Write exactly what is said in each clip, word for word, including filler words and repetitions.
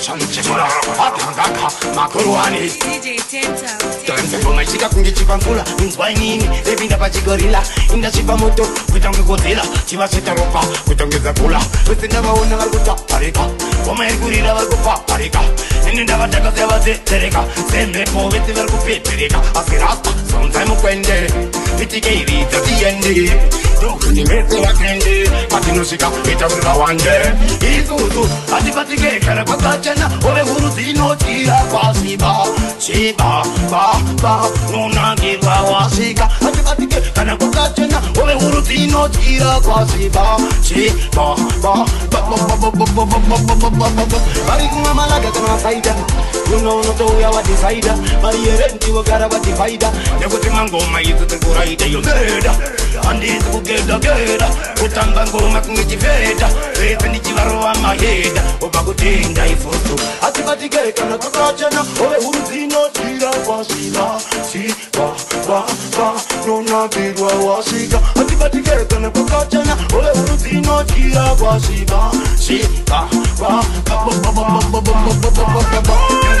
chimura atangaka makorwani Tanze bonga chika kungi chipangula Nzwa inini, levinda pa chigorila Inda chipa moto, kutange Godzilla Chiva seta ropa, kutangeza kula Wese ndava ona varkuta, parika Koma ergurira varkupa, parika Nini ndava taka zeva ze, tereka Sembe po vete varkupe, tereka Asirasta, sonza mukwende Vitike irita tiende Tukuni mete ya kende Matinushika, ita vrila wande Izuzu, atipatike kere kwa kachana Ove huru zino tira kwa siba Shiba, ba, ba, nuna girwa wasika Atipatike kere kwa kachana Ove huru zino tira kwa siba Shiba, ba, ba, ba, ba, ba, ba, ba, ba, ba, ba, ba, ba, ba Bari kuma malaga kama saida Kuno no to ya wadi saida Bari yerenti wakara wadi faida Neko timangoma yizu tekuraida yoneda Andizu kugeda geda Utamba ngoma kungechifeda Rete nichivaroa maheda Oba kutinda ifoto Atipatike kana kakachana Ove uruzino tira kwa siba Siba, ba, ba, nuna girwa wasika Atipatike kana kakachana Ove uruzino tira kwa siba Siba, ba, ba, ba, ba, ba, ba, ba, ba, ba, ba, ba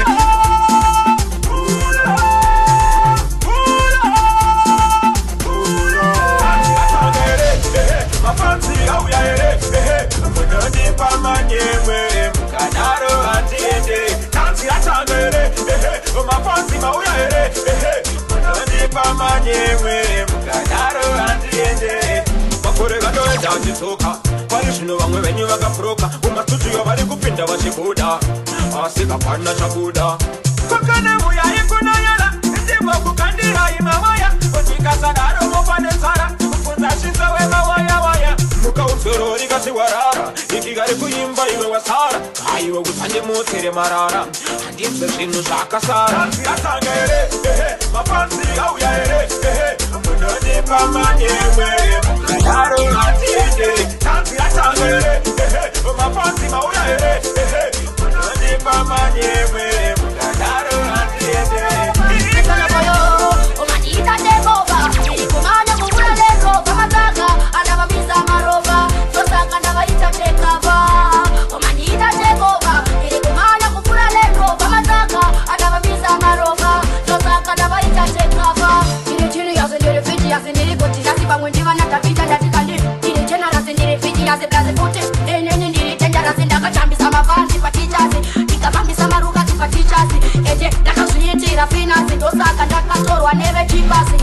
Mafansi au ya ere, ehe Mwenye pama nyemwe Mkanaro atiende Tansi atangere, ehe Mafansi mau ya ere, ehe Mwenye pama nyemwe Mkanaro atiende Makore gato enda jitoka Parishino wangwe wenyu waka proka Umatutu yo bari kupinda washibuda Asika pana chabuda Kukane muya ikuna yala Ndiwa kukandira imawaya Otika sadaro mufane sara Ufunza shinza wema waya waya Muka usorori kasi warara Ikigari kuyimba iwe wasara Kaiwe usanje mutere marara Handimse shinu shaka sara Tansi atangere, ehe Mafansi au ya ere, ehe Mwenye pama nyemwe Mkanaro atiende Tansi atangere, ehe Mafansi mau ya ere, ehe Mwenye pama nyemwe Mkanaro atiende Ikana koyo Umanita tekova Ilikumanya kukula lero Kama taka Anavamiza marova Sosaka navaita tekava Umanita tekova Ilikumanya kukula lero Kama taka Anavamiza marova Sosaka navaita tekava Chini chini yazi niri fiti yazi niri kuti Yazi bangwe ndiva natapita ndatika ndi Chini chena yazi niri fiti yazi blazi puti Nini niri tenja yazi ndaka chambisa mafansi patichazi Nikavambisa maruka tipatichazi Eje nakazuyitira finasi Ndosaka ndakatorwa neve chipasi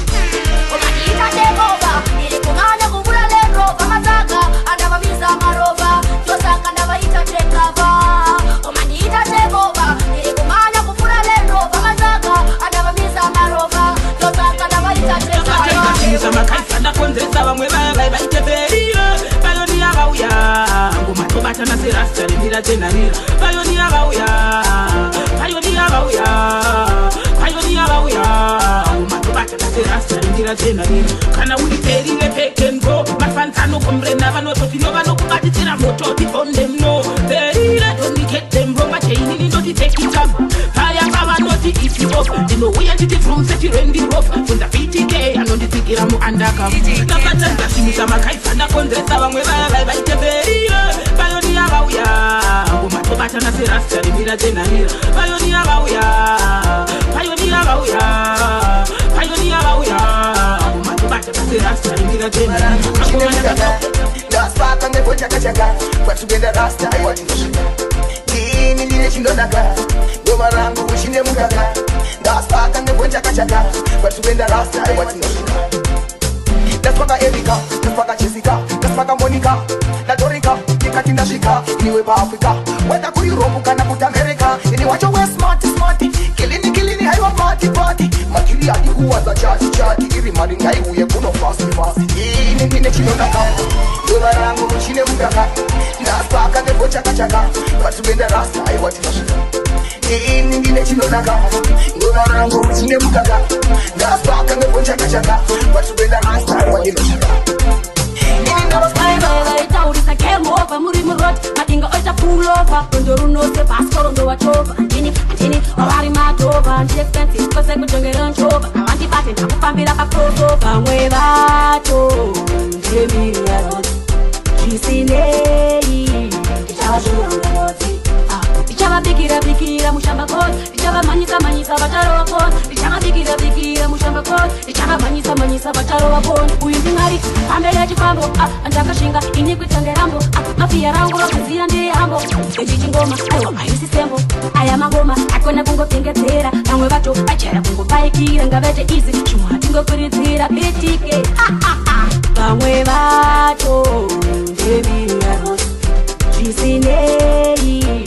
Umanita tekova Ilikumanya kukula lero Kama taka Anavamiza marova Sosaka navaita tekava Umanita tekova Ilikumanya kukula lero Kama taka Anavamiza marova Sosaka navaita tekava Chinza makaifa na kondreza wamwe baba Baite perila Bayoni ya gauya Nguma tobata na serasta Lindira jenarira Bayoni ya gauya Bayoni ya gauya Bayoni ya gauya Nguma tobata na serasta Lindira jenarira Kana uli perile pekengo Mafantano kombrena Vano totino vano kubatitira moto Tifonde mno Perile doni ketembo Macheini ni noti teki jamba Faya kawa noti iti off Dino uya titi from seti rendi rough Funda P T K Anondi tikira mu andaka Nakata ndashimuza makaifa na kondresa Wangwe baba baite perile Bayoni ya gauya Nguma tobata na serasta Lindira jenarira Bayoni ya gauya Bayoni ya gauya Bayoni ya gauya Nguma tobata na serasta Lindira jenarira Last part and never chaka chaka But together rasta I want to shika Kini nile chindodaka Goma rangu ushine mukaka Last part and never chaka chaka But together rasta I want to shika Let's paka Erika, let's paka Jessica Let's paka Monica, na Dorika Nika tinda shika, iniwe pa Afrika Weta ku Europe kana kuta America Ini wacho we smarty smarty Kilini kilini haiwa party party Makiri hadi huwa za chati chati Iri maringa iuye kuno fast fast Ini nine chinodaka Dona rangu mchine mukaka Naspaka nebo chaka chaka Batubenda rasta aiwati na shika Ini nine chinodaka Dona rangu mchine mukaka Naspaka nebo chaka chaka Batubenda rasta aiwati na shika Ini never spine over Ita urisa game over Muri murot Matinga oita pull over Ndoro no se paskoro ndo wachova Antini, antini, wawari matova Anti expensive Kose kujongera nchova Awanti pate Nakupambira pa crossover Mwe bato Jemiri ya roti Chisinei Ichawa shura mwenoti Ichawa Ichababikira bikira mushamba kod, ichabamanyisa manyisa bataro wapon, ichababikira bikira mushamba kod, ichabamanyisa manyisa bataro wapon. Uyindi ngari ambele chifambo, andakashinga ini kutangerambo, mafia rangu rokaziya ndi hambo. Echichi ngoma, ayo ayisi sembo, aya mangoma akona kungo pingetera, namwe bato achera kungo baikira ngabete easy, chumwa tingo kurizira bitike. Bamwe bato ndebira rosi, chisinei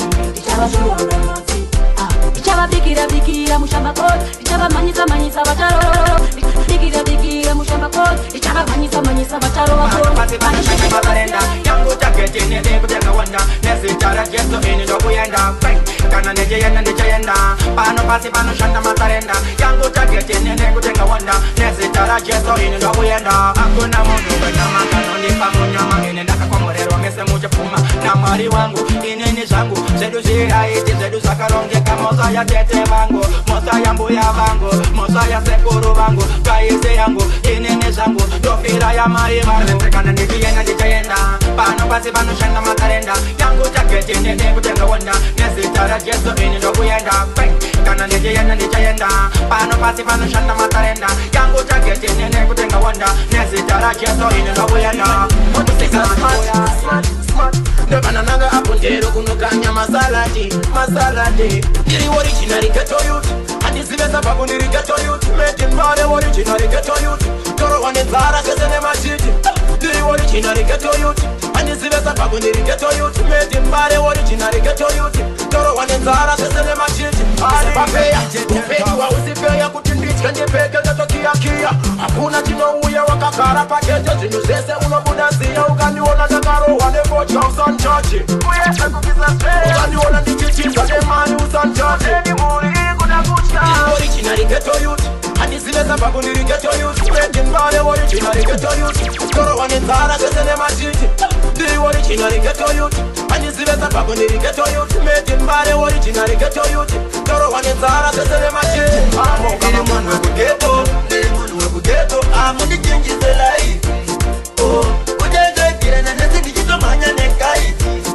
Ichaba bikira bikira mushamba kod, ichaba manyisa manyisa bataro. Bikira bikira mushamba kod, ichaba manyisa manyisa bataro wapon. Pasi pasi shiki makarenda, yangu chaketi nene kutenga wanda. Nesi chara jeso ini ndo kuyenda. Kana neje yenda neje yenda. Pano pasi pano shanda makarenda, yangu chaketi nene kutenga wanda. Nesi chara jeso ini ndo kuyenda. Hakuna mungu wena makano nipa munyama. Ine ndaka kwa morero mese mucha puma. Na mari wangu ine ni zangu. Zedu zira iti zedu sakaronge kamosa ya tete vangu. Mosa ya mbuya vangu, mosa ya sekuru vangu. Kaise yangu, inene zangu, dofira ya mari vangu. Tekana nijiyena nijayenda, pano pasi pano shanda makarenda. Yangu chaketi nene kutenga wanda. Nesi chara jeso ini ndo kuyenda. Kana nijiyena nijayenda, pano pasi pano shanda makarenda. Yangu chaketi nene kutenga wanda. Nesi chara jeso ini ndo kuyenda. Mutusika smart, smart, smart. Ndebana nanga apundero kunukanya masalati, masalati. Niri originary ghetto youth, andisibe sababu niri ghetto youth. Made in Bale originary ghetto youth. Toro wane zara kesene majiti. Niri originary ghetto youth, andisibe sababu niri ghetto youth. Made in Bale originary ghetto youth. Toro wane zara kesene majiti. Asipapeya, upejua usipeya kutindichka njepeke gato kia kia. Hakuna chino uya wakakara pakete zinusese unobunazia. Ukaniona nakaro wane bocha usanchachi. Uyeshe kukisa speya, ukaniona ndichichisa demani usanchachi. Eni muri kuna kucha. Niri originary ghetto youth, andisibe sababu niri ghetto youth. Made in Bale originary ghetto youth. Toro wane zara kesene majiti. Niri originary ghetto youth, andisibe sababu niri ghetto youth. Made in Bale originary ghetto youth. Toro wane zara kesene majiti. Niri munu weku ghetto, niri munu weku ghetto. Amundi jingi zelai. Oh, kujenga kire na nesi dijito manya nekai.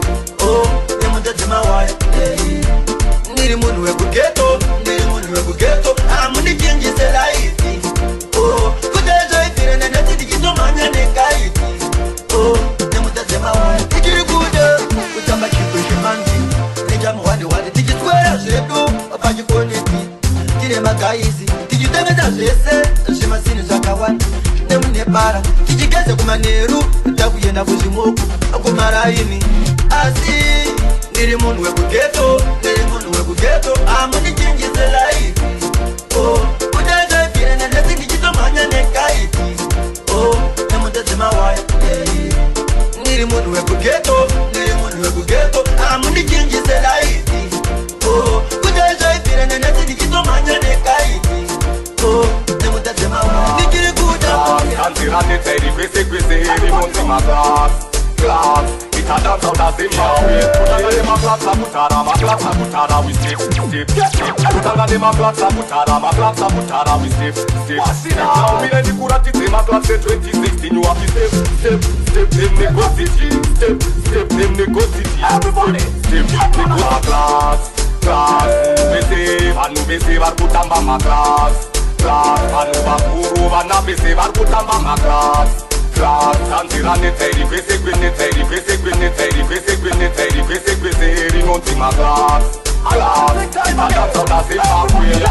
Oh, nemu tazima wai. Niri munu weku ghetto, niri munu weku ghetto. Amundi jingi zelai. Oh, kujenga kire na nesi dijito manya nekai. Oh, nemu tazima wai. Ikiri kuda, kutamba kikushi manzi. Nijamu wadi wadi tijitwea shedu, wapaji koneti. Kire makaizi, tijitengeza zese, shimasini zakawani. Nemu nepara, tijigeze kumaneru, takuyenda kuzimoku, akumaraini. Asi, niri munu weku ghetto, niri munu weku ghetto. Amuni jingi zelai. Oh, kujenga kire na nesi dijito manya nekai. Oh, nemu tazima wai. Niri munu weku ghetto, niri munu weku ghetto. Amuni jingi zelai. Oh, kujenga kire na nesi dijito manya nekai. Oh, nemu tazima wai. Nikiri kuda. Antirane teri kwese kwese heri monti ma glass, glass. Ita dance out as in Maui. Putanga de ma glass a putara, ma glass a putara we step, step, step. Putanga de ma glass a putara, ma glass a putara we step, step. Wasina now mire ni kurati te ma glass twenty sixteen you have to step, step, step. Them negotiate, step, step. Them negotiate. Everybody, step, step. Ma glass, glass. Bese, anu bese var putamba ma glass. Glass, anu bakuru vana bese var putamba ma glass. Glass, antirane teri kwese kwene teri kwese kwene teri kwese kwene teri kwese kwese heri monti ma glass. Glass, ita dance out as in Maui.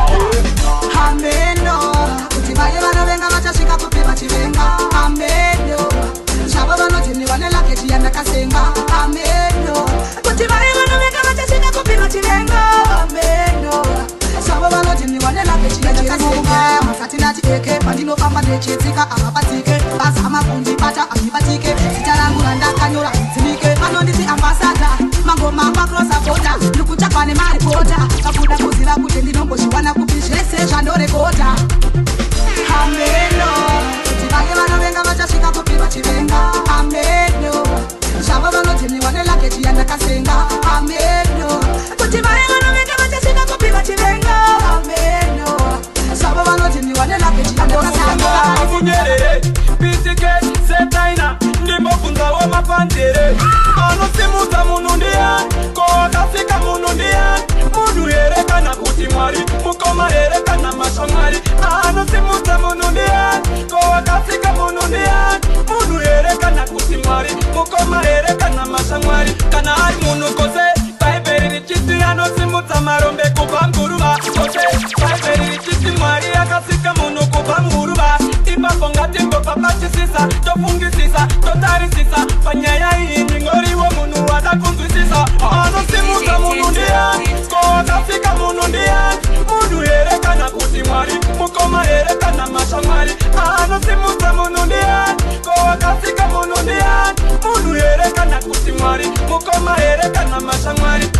Ameno, utibaye vano venga vachasvika kupi vachivenga. Ameno, shavo vanotini vanela kechi yandakasenga. Ameno, utibaye vano venga vachasvika kupi vachivenga. Ameno, shavo vanotini vanela kechi yandakasenga. Masati nati eke, pandinofamba ndechidzika avabatike. Basa amakundi bata amibatike. Zita rangu randakanyora nzimike. Vanonditi ambasada, mangoma pakrosa bota. Ndukuchakwa nemaripota, kakuda kuziva kuti ndinombozviwana kupi zvese zvandorekota. Ameno, utibaye vano venga vachasvika kupi vachivenga. Ameno, shavo vanotini vanela kechi yandakasenga. Ameno, utibaye vano venga vachasvika kupi vachivenga. Ameno, shavo vanotini vanela kechi yandakasenga. Munyerere, pisike, setaina. Ndimbo funza wa mapandere. Ano simuza munundia, koga sika munundia. kuti mwari mukoma erekana mashamwari anosimudza munhu ndiani ko akatsika munhu ndiani munhu erekana kuti mwari mukoma erekana mashamwari kana ari munhu kose bhaibheri richiti anosimudza marombe kubva nguruva kose bhaibheri richiti mwari akatsika munhu kubva nguruva ipapo ngatimbopapatisisa tofungisisa totarisisa panyaya iyi ndingoriwo munhu wada kunzwisisa anosimudza munhu ndiani ko akatsika munhu ndiani munhu erekana kuti mwari mukoma erekana mashamwari anosimudza munhu ndiani ko akatsika munhu ndiani munhu erekana kuti mwari mukoma erekana mashamwari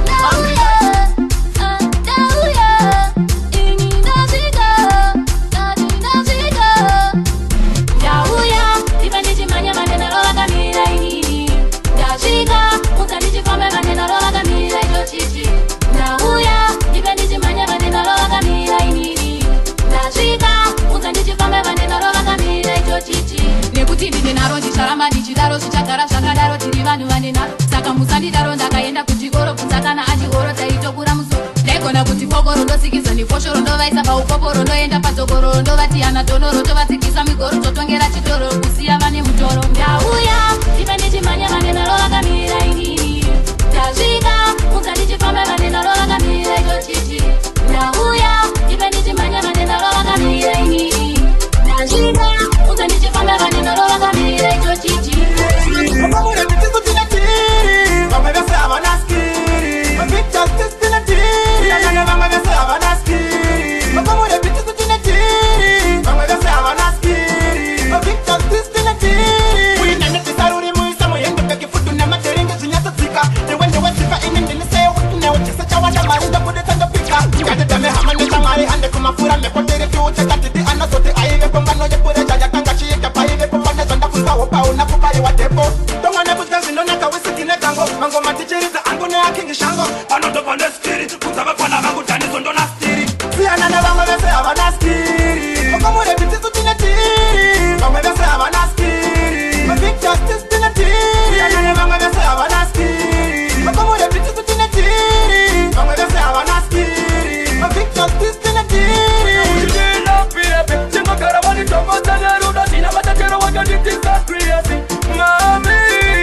nekuti ndine naro ndicharamba ndichidaro zvichagara zvakadaro tiri vanhu vane naro saka musandidaro ndakaenda kuchikoro kunza kana achikoro taitokura musoro ndaigona kuti pokoro ndosikiza nefoshoro ndovaisa paukoporo ndoenda padzokoro ndovati ana tonoro tovatsikisa migoro totongera chitoro kusiya vane mutoro ndauya ipe ndichimhanya vane naro vakamira inini ndasvika kunza ndichifamba vane naro vakamira ichochichi ndauya ipe ndichimhanya vane naro vakamira inini ndasvika kunza ndichifamba vane naro vakamira ichochichi Vamwe vitikutina tiri Vamwe vese havana skiri Vamwe tiri Vamwe vese havana skiri Vamwe vitikutina tiri Vamwe vese havana skiri Vamwe tiri Uina netisaruri muisa muyende peki futu na materingi zinyatatsika Niwende wetifa ini ndinise utune uchisa chawada marunda kude tanda pika Ngade dame hamane tamari hande kumafura mepotiri fiuche katiti anasote aive pongano jepure jaya kanga chiika paive pomane zonda kunza wopa unapupari wa depo Tongane buzgazi ndo naka wisikine tango Mango matichiriza ango ne akingi shango Panoto pande skiri Kunzaba kwa na vangu tani zondo na stiri Siyana na vangwe vese havana skiri Wakamure bitizu tine tiri Vangwe vese havana skiri Ma big justice tine tiri Siyana na vangwe vese havana skiri Wakamure bitizu tine tiri Vangwe vese havana skiri Ma big justice tine tiri Ujidila piyapi Chingo karawani tomo zaneruda Sina matatero waka nitisa kriyasi Mami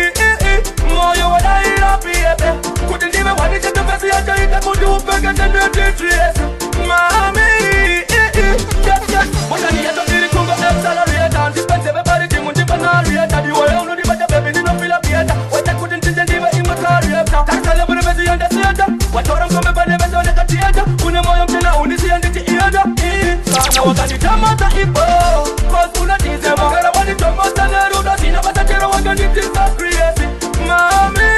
moyo wadaira piyapi Kuti ndiwe waniche tufesi ya jaita Kuti upeke tenu titriesi Mami Yes, yes Washani yeto diri kungo F-salarieta Dispense bebari timu ndiba narieta Diwa ya unu diba jabebi nino fila pieta Wete kuti ntinje ndiba ima karieta Tarisale bune bezi yande sieta Watora mkome bane bezi wane katieta Une moyo mtena unisi yande ti ieta Sana wakani tamata ipo Cause una tize Wakara wani tomosa neruda Sina batatero wakani tisa kriyesi Mami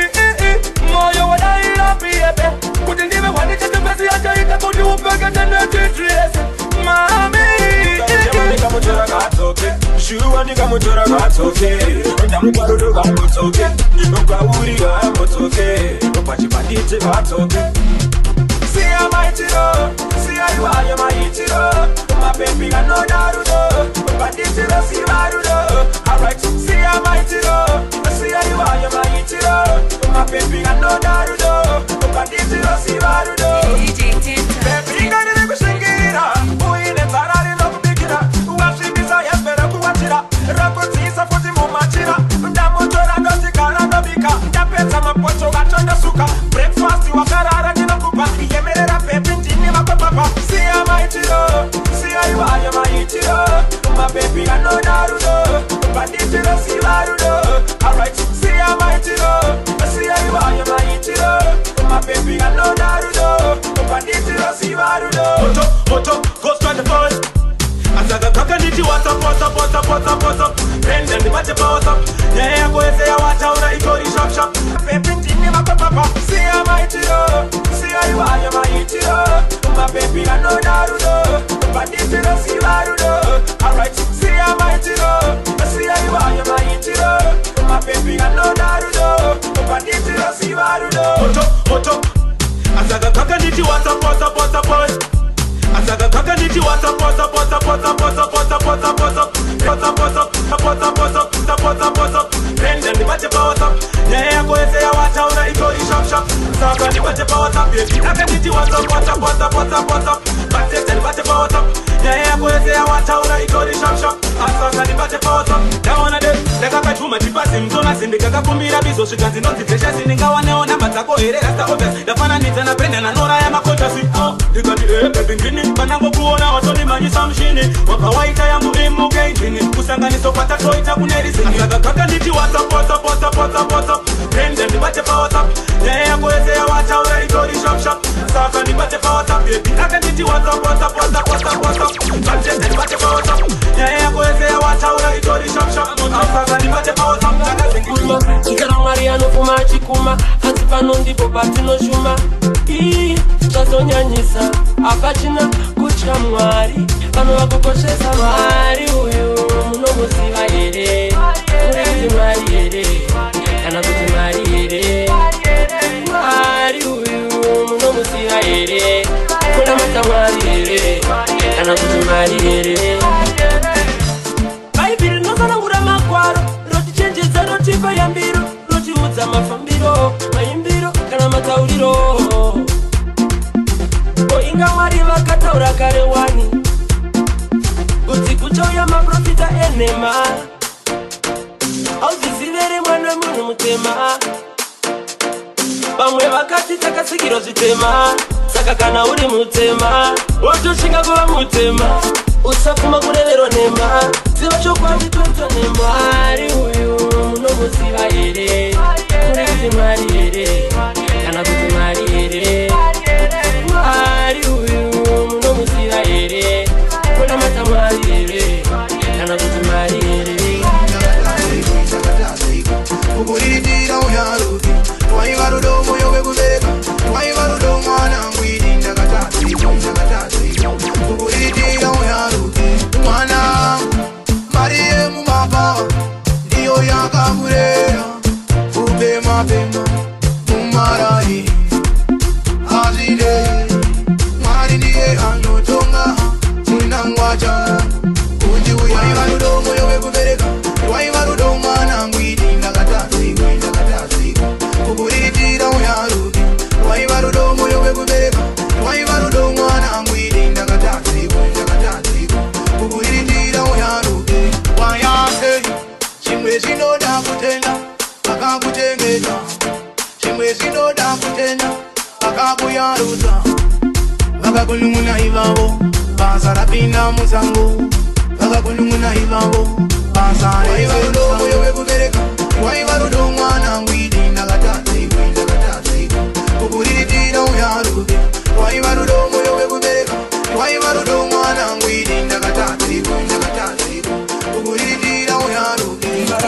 moyo wadaira piyepe Kuti ndiwe waniche tufesi ya jaita Kuti upeke tene titriesi Mami Ndamandika mutora katoke Shuandika mutora katoke Ndamuparudu kamutoke Nukawuri kamutoke Nupachipandite katoke See how mighty road, see how you are, you're mighty road. My baby got no darudo, but this is a see darudo. Alright, see how mighty road, see how you are, you're mighty road. My baby got no darudo, but this is a see darudo. D J Tinta. Baby got the nigga shingira, who in the Ferrari love bigina, who have she desire better to watch it up. Rakotisa for the mumachina, Ndamotora dosi karanda bika, Ndapeta mapocho gachonda suka, breakfast you wakarara nina kupa. Yemerera pepe njini mapapapa See how mighty road See how you are, you're mighty road My baby got no darudo Banditiro si varudo Alright, see how mighty road See how you are, you're mighty road My baby got no darudo Banditiro si varudo Moto, moto, goes to the first Asaga kaka niti what's up, what's up, what's up, what's up, what's up Penda ni mate pa what's up Yeah, yeah, go ese ya wacha una ikori shop shop Pepe njini mapapapa See how mighty road See how you are, you're mighty road My baby got no darudo Banditiro si varudo Alright, see how mighty road See how you are, you're mighty road My baby got no darudo Banditiro si varudo Moto, moto Asaga kaka niti what's up, what's up, what's up, what's up Asaga kaka niti what's up, what's up, what's up, what's up, what's up, what's up, what's up, what's up, what's up, what's up, what's up, what's up, what's up, what's up, Penda ni mate pa what's up Yeah, yeah, go ese ya wacha una ikori shop shop Saka nipate pa WhatsApp baby Nakanditi WhatsApp WhatsApp WhatsApp WhatsApp WhatsApp Batete nipate pa WhatsApp Nyaya yako yese ya wataura itori shop shop Saka nipate pa WhatsApp Dawana de Leka kachuma chipasi mzona sindika kakumbira bizo shikanzi noti tresha sininga waneo namba zako ere rasta obvious Dafana nita na brenda na nora ya makota si Oh Dikati ee pepe ngini Panango kuona watoni manyisa mshini Wakawaita yangu imu gengini Kusanganiso pata toita kuneri sini Saka kakanditi WhatsApp WhatsApp WhatsApp WhatsApp WhatsApp Tende nipate pa WhatsApp Nyaya yako yese ya wataura itori shop shop Saka nipate pa WhatsApp baby Nakanditi WhatsApp WhatsApp WhatsApp WhatsApp WhatsApp Batete nipate pa WhatsApp Nyaya yako yese ya wataura itori shop shop Saka nipate pa WhatsApp Kuma, chikara mariano fuma chikuma Hansi pano ndipo patino shuma Ii, chazonyanyisa Apachina kucha mwari Pano wakukoshesa mwari uyu Muno musiva yere Urizi mwari yere Kana kuti mwari yere Mwari uyu Muno musiva yere Kuna mata mwari yere Kana kuti mwari yere Baibiri nozana ngura makwaro Chenjeza rotipa ya mbiro Rotiudza mafambiro Maimbiro kana matauriro Ko inga mwari vakataura kare wani Kuti kuchauya maprofita enema Auzizivere mwana munhu mutema Pamwe vakati takasikiro zvitema Saka kana uri mutema Wotoshinga kuva mutema Usafuma kurevero nema Ziva chokwadi tuto nemwari uyu Muno musiva yere Kurezi mwari yere Kana kuti mwari yere Mwari uyu Muno musiva yere Kuna mata mwari yere Kana kuti mwari yere Kukuridira uyaruki Twaivarudo moyo wekubeka Twaivarudo mwana ngwidi Ndakatatu Ndakatatu Kukuridira uyaruki Mwana Marie mumapa Ndiyo yakamurera Ubema bema Mumarari Azide Mwari ndiye anotonga Munangwaja Uji uyaivarudo moyo wekubeka Twaivarudo mwana ngwidi Ndakatatu Ndakatatu Kukuridira uyaruki Twaivarudo moyo wekubeka Twaivarudo mwana ngwidi Ndakatatu Ndakatatu Kukuridira uyaruki Wayase Chimwe zinoda kutenda Akakutengeta Chimwe zinoda kutenda Akakuyaruza Vakakulunguna ivavo Basa rapinda musango Vakakulunguna ivavo Basa Waivarudo moyo wekubereka Waivarudo mwana ngwidi Ndakatatu Ndakatatu Kukuridira uyaruki Waivarudo moyo wekubereka Waivarudo mwana ngwidi Ndakatatu Ndakatatu Kukuridira uyaruki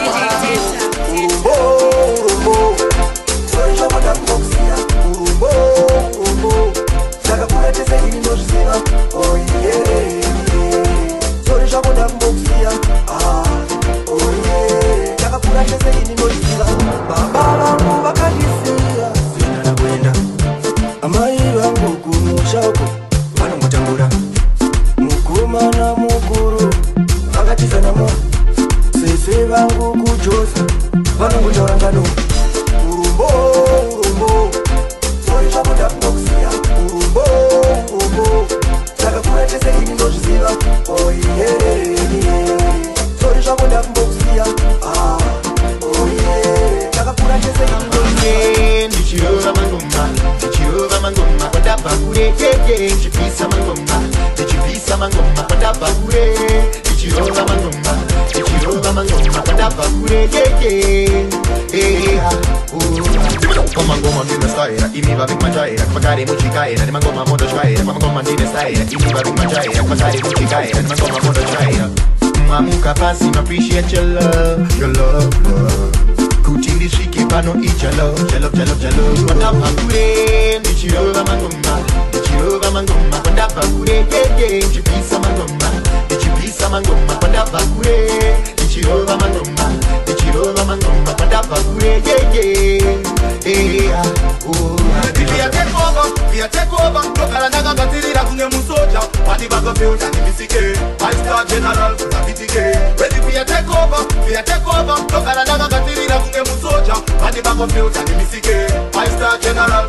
Urumbo, urumbo Sori chomoda kumokusia Urumbo, urumbo Saka kuletese hili nozisiva Oh yeah Sori chomoda kumokusia Ah, oh yeah Saka kuletese hili nozisiva Baba wangu bakadisia Sina na kwenda Amai wangu kumushauko Wano mutangura Mukuma na mukuru Akatiza na mo Sese vangu kujosa Vano mutarangano Urumbo, urumbo Sori chamuda kumokusia Urumbo, urumbo Saka kuletese hili nozisiva Oh yeah Sori chamuda kumokusia Ah, oh yeah Saka kuletese hili nozisiva Ndichirova mangoma Ndichirova mangoma Kwadaba kure Keke Ndichipisa mangoma Ndichipisa mangoma Kwadaba kure Ndichirova mangoma Ndichirova mangoma Kwadaba kure Keke Eh ah Oh Koma ngoma ndine staira Imiva vik majaira Kvakari muchikaira Nima ngoma mondo chwaira Koma ngoma ndine staira Imiva vik majaira Kvakari muchikaira Nima ngoma mondo chwaira Mamuka pasi appreciate your love Your love, love Kutindi shiki pano ichalo Chalo, chalo, chalo Kwadaba kure Ndichirova mangoma Ndichirova mangoma Kwadaba kure Keke Ndichipisa mangoma Ndichipisa mangoma Kwadaba kure Ndichirova mangoma Ndichirova mangoma Kwadaba kure Keke Eh ah Oh Via take over, via take over Lokala naga gatirira kunge musoja Wadi bago filter ni misike Five star general kutapitike Ready via take over, via take over Lokala naga gatirira kunge musoja Wadi bago filter ni misike Five star general kutapitike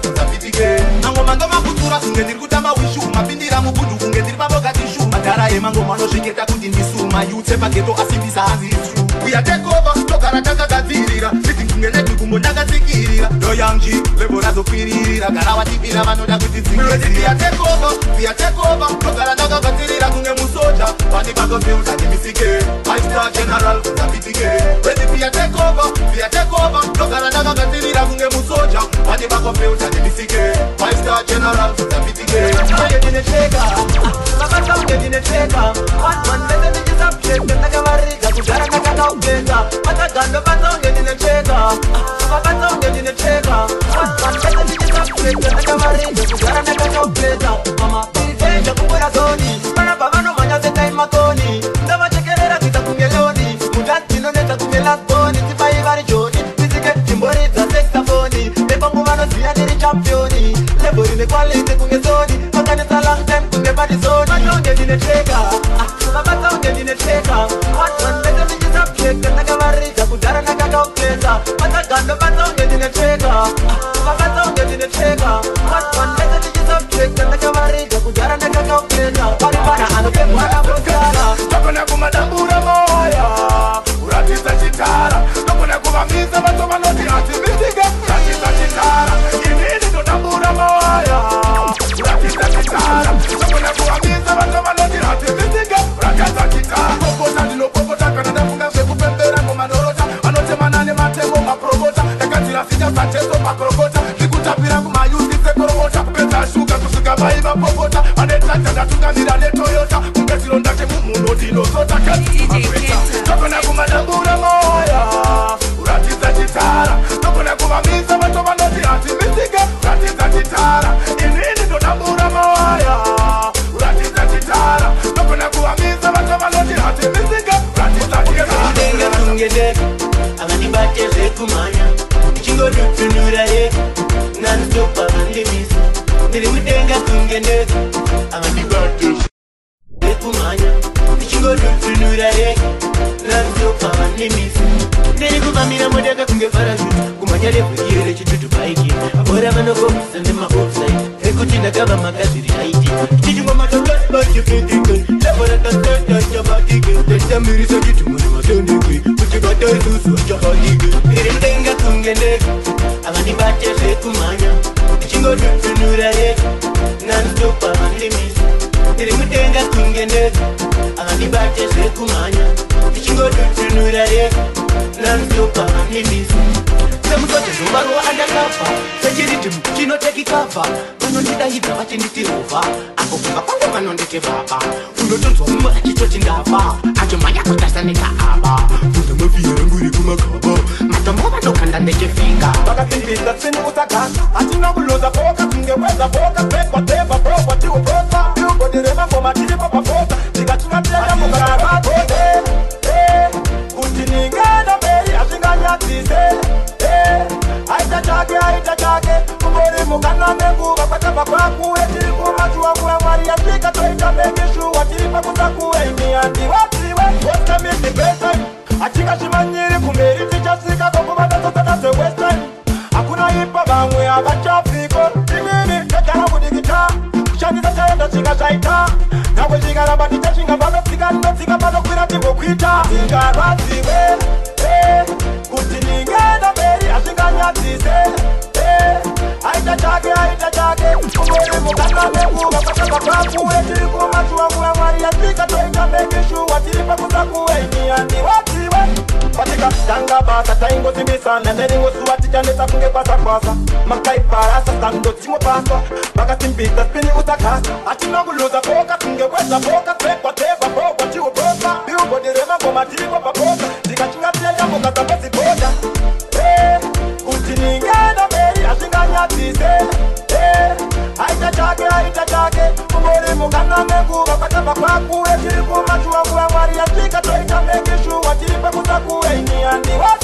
zvabvitike mangoma ndomakutura kunge ndiri kutamba wishu mapindira mubhudhu kunge ndiri paboka tishu madhara emangoma anozviketa kuti ndisuma yutse pageto asimbisa hanzi isu uya tekova togara takagadzirira siti kunge nedhi kumbo ndakatsikirira ndoyangi levo razokwiririra gara watibira vanoda kuti dzingetiya tekova uya tekova togara ndakagadzirira kunge musoja pani pakofeuta ndimisike five-star general kuzabitike wedipia tekova uya tekova togara ndakagadzirira kunge musoja pani pakofeuta ndimisike five-star general kuzabitike unge ndinecheka makasa unge ndinecheka one man leze ndichisapcheka ndakavarika kugara ndakakaugenda matagando bata unge ndinecheka mabata unge ndinecheka one man leze ndichisapcheka ndakavarika kugara ndakakaugenda mama irikenja kumbura zoni pana pavanomhanya setaimakoni ndavachekerera kuita kunge loni mudantinoneta kunge lakoni tibai vari joni tizike timboridza sexafoni nepanguva noziya ndiri championi leborine kwalite kunge zoni vakanisa long time kunge padizoni mata unge ndinecheka mabata unge ndinecheka watmanlete ndichisapcheka ndakavarija kudhara ndakakaukeza matagando bata unge ndinecheka mabata unge ndinecheka watmanlete ndichisapcheka ndakavarija kudhara ndakakaukeza pari pana anopemwaakosara tokona kumadambura moya uratidza chitara tokona kuvamisa vato vanoti hatimizike uratidza chitara inini ndodambura moya uratidza chitara tokona kuvamisa vato vanoti hatimizike uratidza chitara popota ndinopopota kana ndafunga zvekupembera ngomanorota vanotemana nematemo mapromota ndakadzirasita sateso makrokota ndikutapira kumayuzi sekoromota kupedza shuga kusvika vaiva popota vanetata ndatungamira netoyota kunge zironda chemumuno ndinosota tokona kumadambura moya uratidza chitara tokona kuvamisa vato vanoti hatimizike uratidza chitara inini ndodambura moya uratidza chitara tokona kuvamisa vato vanoti hatimizike uratidza chitara avandibate zvekumhanya ichingodutunura ye nanstopa vandimisa ndiri mudenga kunge ndege avandibate zvekumhanya ichingodutunura ye nanstopa vandimisa ndiri kuvamira mudenga kunge parashut kumhanya revhuyire chitutu baiki abora vanokomisa ndemaofside ekuti ndakava makazviri aiti tichingomatolasbachipetike laborakasatachabatike tatamirisa chitumuri matondeke kuti vataisusu achabatike iri mudenga kunge ndege avandibate zvekumhanya ichingodutunura ye nanstopa vandimisa ndiri mudenga kunge ndege avandibate zvekumhanya ichingodutunura ye nanstopa vandimisa semusote zomaruva andakabva sechiridhimu chinotekikabva vanondidaidza vachinditirovha apo kumba kwangu vanonditi baba unotonzwa mumwe achitoti ndava achomhanya kutasanika ava funza mafiya rangu iri kumagaba matombo vanokanda ndechifika vakasimbisa tsini usagasa hatina kuloza boka kungekweza boka pekwateva prokwatiuposa iugodireva ngoma tiripo paposa tikachingatienda mukarabakode kuti ningena mberi hazvinganyadzise aita chake aita chake kungori mukana menguva kwatava kwakuwe tiri kumachuwangura mwari yasvika toita mengeshuwa tiri pakusakuwe imiyandiwatiwe osamidibesai hatingashimanyiri kumberi tichasvika kokuvatatsotana sewestern hakuna ipa vamwe havachafiko imini tachana kudikita kushandisa chaenda chika zvaita nawe zvikaramba tichasvinga panotsika rinotsika panokwira timbokwita tingarwadziwe kuti ningena mberi hazvinganyadzise aita chake aita chake kungori mukana menguva kwatava kwakuwe tiri kumachuwangura mwari yasvika toita mengeshuwa tiri pakusakuwe imiyandiwatiwe patikatanga basa taingosimbisana neringosuwa tichanetsa kunge kwasakwasa makaiparasa sandotimopaswa vakasimbisa spini usagasa hatina kuluza boka kunge kweza boka pekwateva prokwatiuposa iugodireva ngoma tiripo paposa tikachingatieya mukazapesiboda kuti ningena mberi hazvinganyadzise aita chake aita chake kungori mukana menguva kwatava kwakuwe tiri kumachuwangura mwari yasvika toita mengeshuwa tiri pakusakuwe imiyandiwa